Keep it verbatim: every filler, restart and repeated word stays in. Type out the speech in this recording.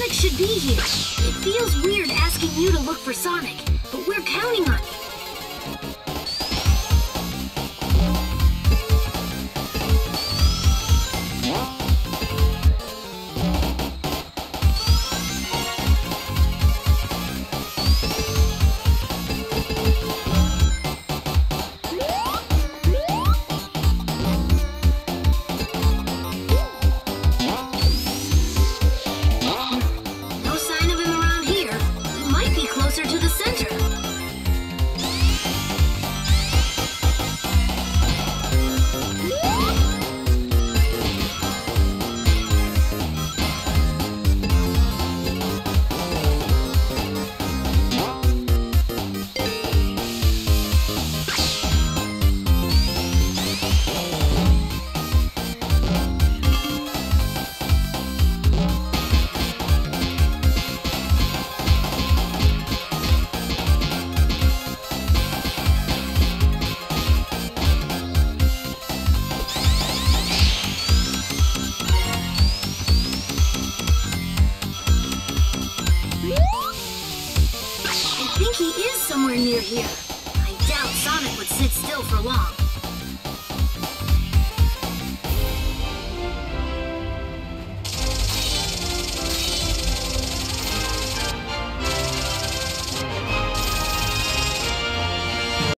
Sonic should be here. It feels weird asking you to look for Sonic, but we're counting on you. To the center. I think he is somewhere near here. I doubt Sonic would sit still for long.